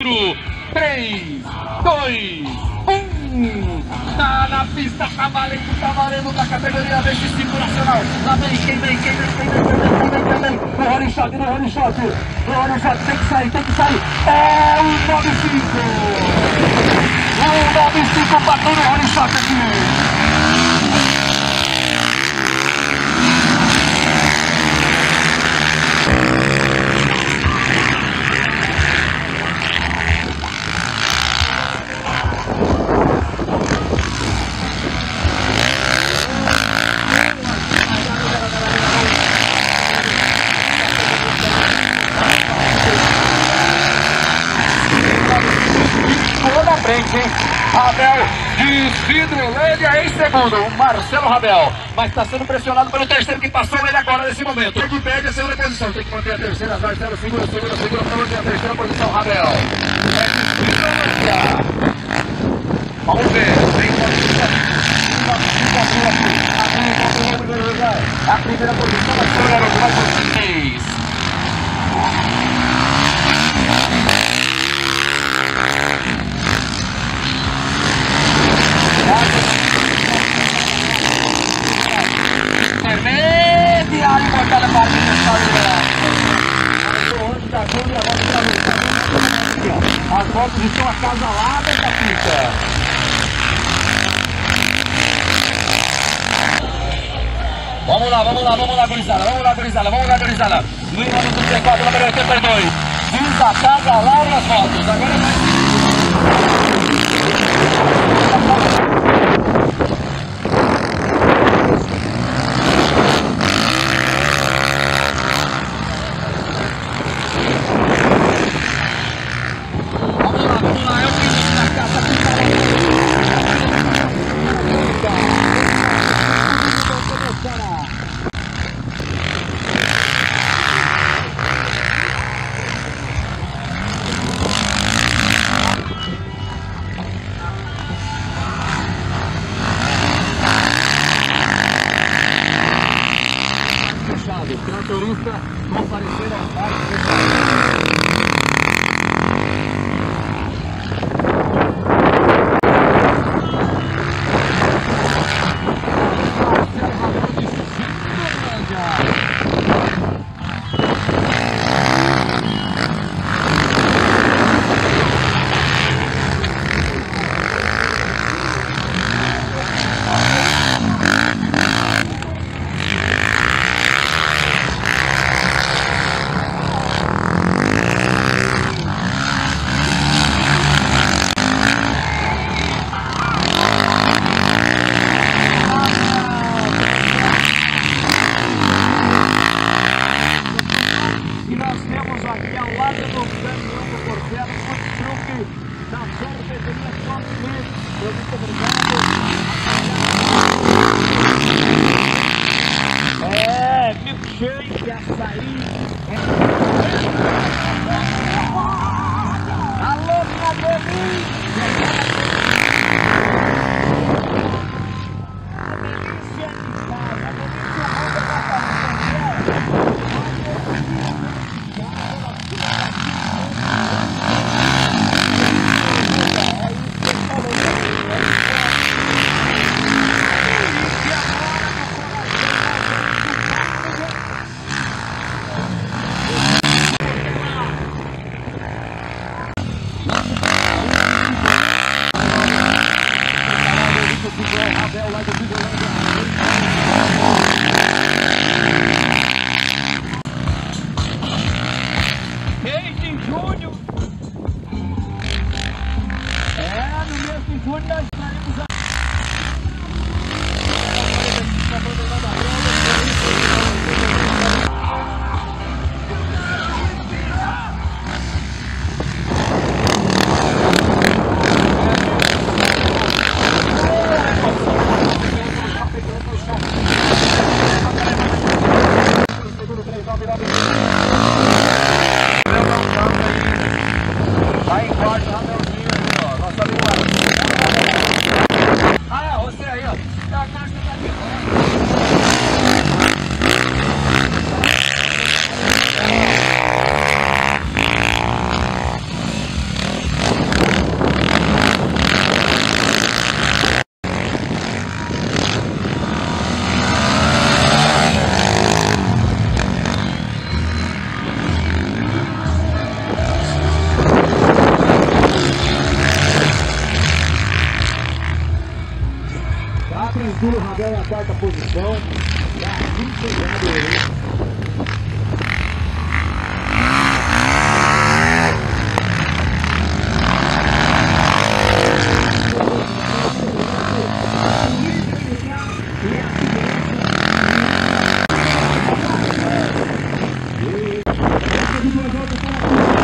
4, 3, 2, 1. Tá na pista, tá valendo da categoria BX5 Nacional. Lá vem, quem vem. No Rony Shot, tem que sair. É o 95. O 95 bateu no Rony Shot aqui. Rabel de Vidrolândia em segundo, o Marcelo Rabel, mas está sendo pressionado pelo terceiro que passou ele agora nesse momento. Ele perde a segunda posição, tem que manter a terceira, Marcelo segura, para manter a terceira posição, Rabel. Vamos ver, a primeira posição vai ser o garoto, vai por 6. Intermediário, cortada para as voltas estão acasaladas da pista. Vamos lá, gurizada. Luiz Manuel do C4, número 82. Desacasalaram as voltas. Agora vai. Tratorista comparecer ao parque. Milkshake, açaí. Alô, minha delícia! Abel na quarta posição. Tá muito pegado aí. Essa de duas voltas para